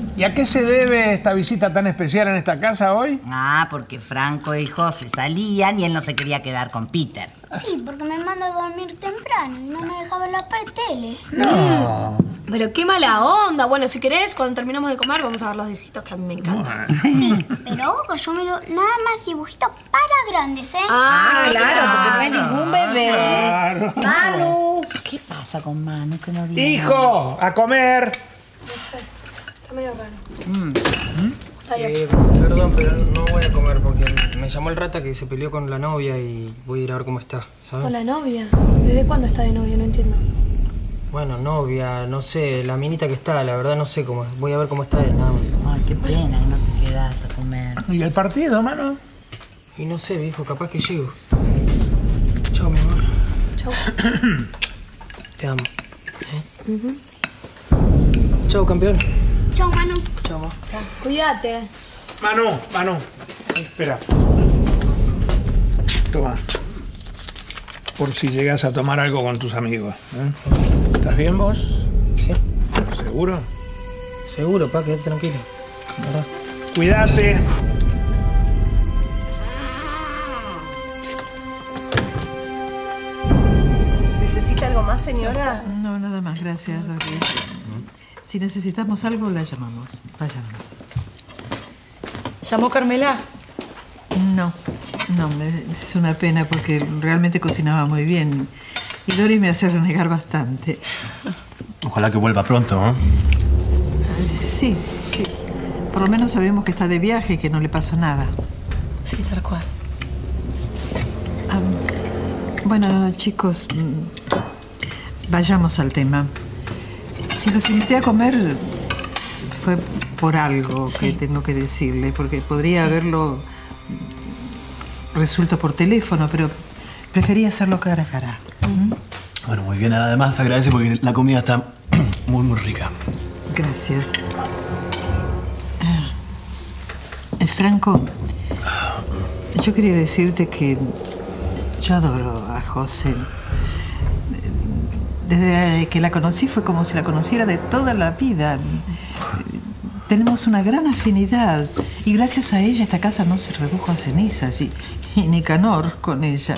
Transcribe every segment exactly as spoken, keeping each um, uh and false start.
¿Y a qué se debe esta visita tan especial en esta casa hoy? Ah, porque Franco y José salían y él no se quería quedar con Peter. Sí, porque me manda a dormir temprano y no me deja ver la tele. No. Pero qué mala onda. Bueno, si querés, cuando terminemos de comer, vamos a ver los dibujitos que a mí me encantan. Sí, pero ojo, yo miro nada más dibujitos para grandes, ¿eh? Ah, claro, porque no hay ningún bebé. Claro. Manu. ¿Qué pasa con Manu que no viene? ¡Hijo! ¡A comer! No sé. Está medio raro. Mm. Ahí, Eh, perdón, pero no voy a comer porque me llamó el rata que se peleó con la novia y voy a ir a ver cómo está, ¿sabes? ¿Con la novia? ¿Desde cuándo está de novia? No entiendo. Bueno, novia, no sé, la minita que está, la verdad no sé cómo es. Voy a ver cómo está él, nada más. Ay, qué pena que no te quedás a comer. ¿Y el partido, mano? Y no sé, viejo, capaz que llego. Chao, mi amor. Chau. Te amo. ¿Eh? Uh-huh. Chao, campeón. Chau, Manu. Chao, ma. Chau. Cuídate. Manu, Manu. Espera. Toma. Por si llegas a tomar algo con tus amigos. ¿eh? ¿Estás bien vos? Sí. ¿Seguro? Seguro, pa, quédate tranquilo. ¿Verdad? Cuídate. ¿Necesita algo más, señora? No, nada más, gracias, Doris. Si necesitamos algo, la llamamos. Vaya nomás. ¿Llamó Carmela? No, no, me, es una pena porque realmente cocinaba muy bien. Y Doris me hace renegar bastante. Ojalá que vuelva pronto, ¿eh? Sí, sí. Por lo menos sabemos que está de viaje y que no le pasó nada. Sí, tal cual. Um, bueno, chicos, vayamos al tema. Si los invité a comer fue por algo sí. que tengo que decirle, porque podría haberlo resuelto por teléfono, pero preferí hacerlo cara a cara. ¿Mm? Bueno, muy bien. Además, se agradece porque la comida está muy, muy rica. Gracias. Eh, Franco, yo quería decirte que yo adoro a José. Desde que la conocí fue como si la conociera de toda la vida. Tenemos una gran afinidad y gracias a ella esta casa no se redujo a cenizas y, y Nicanor con ella.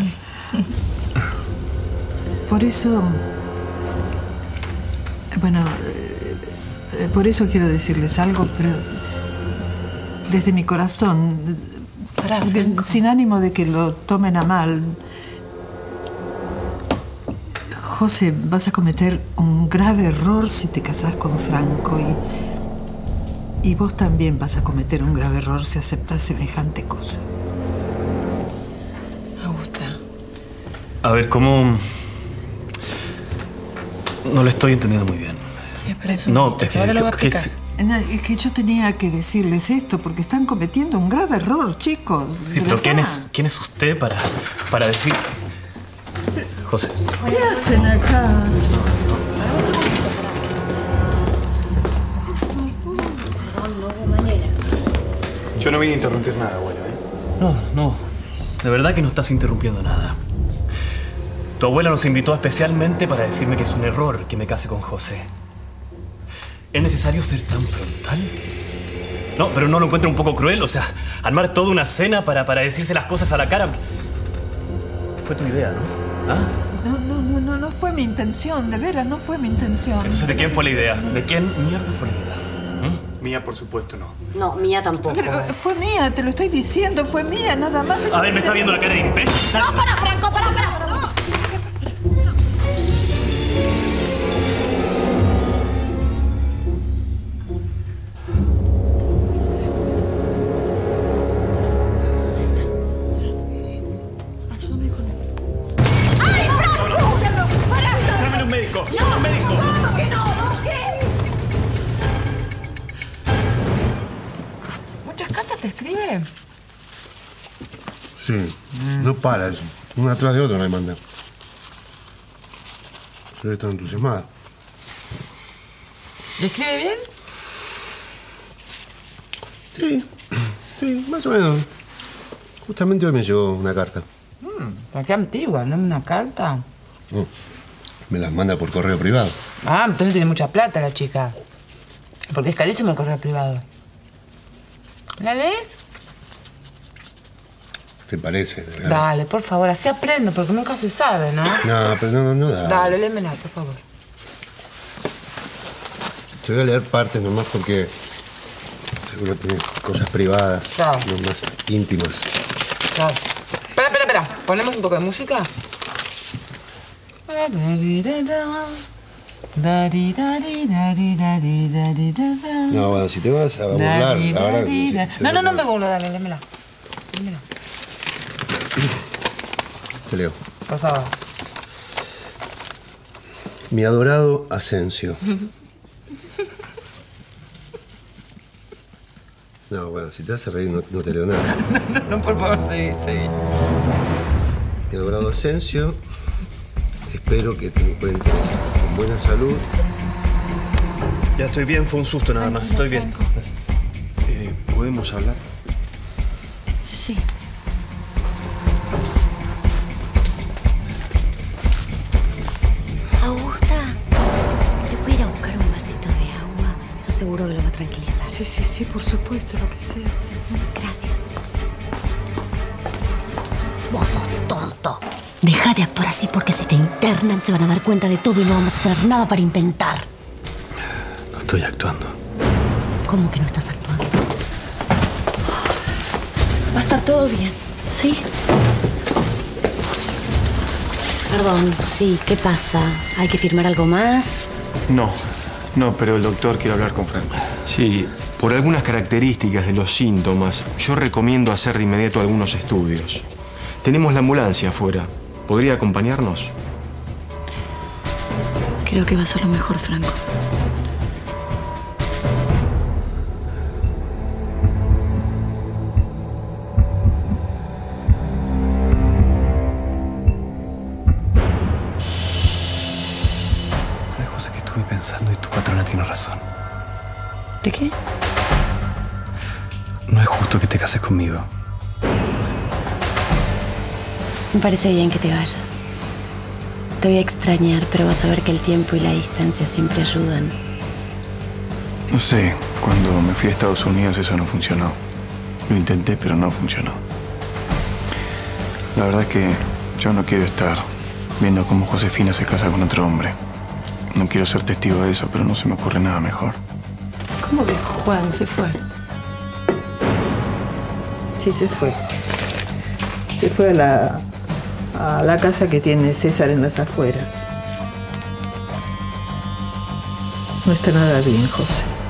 Por eso... Bueno, eh, por eso quiero decirles algo, pero desde mi corazón, Pará, sin ánimo de que lo tomen a mal. José, vas a cometer un grave error si te casás con Franco y, y vos también vas a cometer un grave error si aceptás semejante cosa. Augusta. A ver, ¿cómo...? No lo estoy entendiendo muy bien. Sí, espera eso. No, es que... Ahora lo va a que explicar. Es, es que yo tenía que decirles esto porque están cometiendo un grave error, chicos. Sí, pero ¿quién es, quién es usted para, para decir...? José. ¿Qué hacen acá? Yo no vine a interrumpir nada, abuela, ¿eh? No, no. De verdad que no estás interrumpiendo nada. Tu abuela nos invitó especialmente para decirme que es un error que me case con José. ¿Es necesario ser tan frontal? No, pero ¿no lo encuentro un poco cruel? O sea, armar toda una cena para, para decirse las cosas a la cara. Fue tu idea, ¿no? ¿Ah? No, no, no, no, no fue mi intención, de veras, no fue mi intención. Entonces, ¿de quién fue la idea? ¿De quién mierda fue la idea? ¿Mm? Mía, por supuesto, no. No, mía tampoco. Pero fue mía, te lo estoy diciendo, fue mía, nada más. A ver, ¿me está viendo la cara de imbécil? No, para, Franco, para, para. No. Sí, no para eso. Una atrás de otra no hay mandar. Se ve tan entusiasmada. ¿Le escribe bien? Sí, sí, más o menos. Justamente hoy me llegó una carta. Mm, qué antigua, ¿no? Una carta. No, me las manda por correo privado. Ah, entonces tiene mucha plata la chica. Porque es carísimo el correo privado. ¿La lees? ¿Te parece? De verdad? Dale, por favor, así aprendo, porque nunca se sabe, ¿no? No, pero no, no, no da. Dale, léemela, por favor. Te voy a leer partes nomás porque seguro tienes cosas privadas, Claro. no más íntimas. Claro. Espera, espera, espera. ¿Ponemos un poco de música? No, bueno, si te vas a burlar, ahora... si- si- No, no, no me burlo, dale, léemela. Léemela. Te leo. Por favor. Mi adorado Asensio. No, bueno, si te vas a reír no, no te leo nada. No, no, no, por favor, seguí, seguí. Mi adorado Asensio, espero que te encuentres con buena salud. Ya estoy bien, fue un susto nada más. Estoy bien. Eh, ¿Podemos hablar? Sí. Augusta, ¿le puedo ir a buscar un vasito de agua? Eso seguro que lo va a tranquilizar. Sí, sí, sí, por supuesto, lo que sea. Sí. Gracias. Vos sos tonto. Deja de actuar así porque si te internan se van a dar cuenta de todo y no vamos a tener nada para inventar. No estoy actuando. ¿Cómo que no estás actuando? Va a estar todo bien, ¿sí? Perdón, sí, ¿qué pasa? ¿Hay que firmar algo más? No, no, pero el doctor quiere hablar con Franco. Sí, por algunas características de los síntomas, yo recomiendo hacer de inmediato algunos estudios. Tenemos la ambulancia afuera. ¿Podría acompañarnos? Creo que va a ser lo mejor, Franco. ¿Sabes, José, que estuve pensando y tu patrona tiene razón? ¿De qué? No es justo que te cases conmigo. Me parece bien que te vayas. Te voy a extrañar, pero vas a ver que el tiempo y la distancia siempre ayudan. No sé, cuando me fui a Estados Unidos eso no funcionó. Lo intenté, pero no funcionó. La verdad es que yo no quiero estar viendo cómo Josefina se casa con otro hombre. No quiero ser testigo de eso, pero no se me ocurre nada mejor. ¿Cómo que Juan se fue? Sí, se fue. Se fue a la, a la casa que tiene César en las afueras. No está nada bien, José.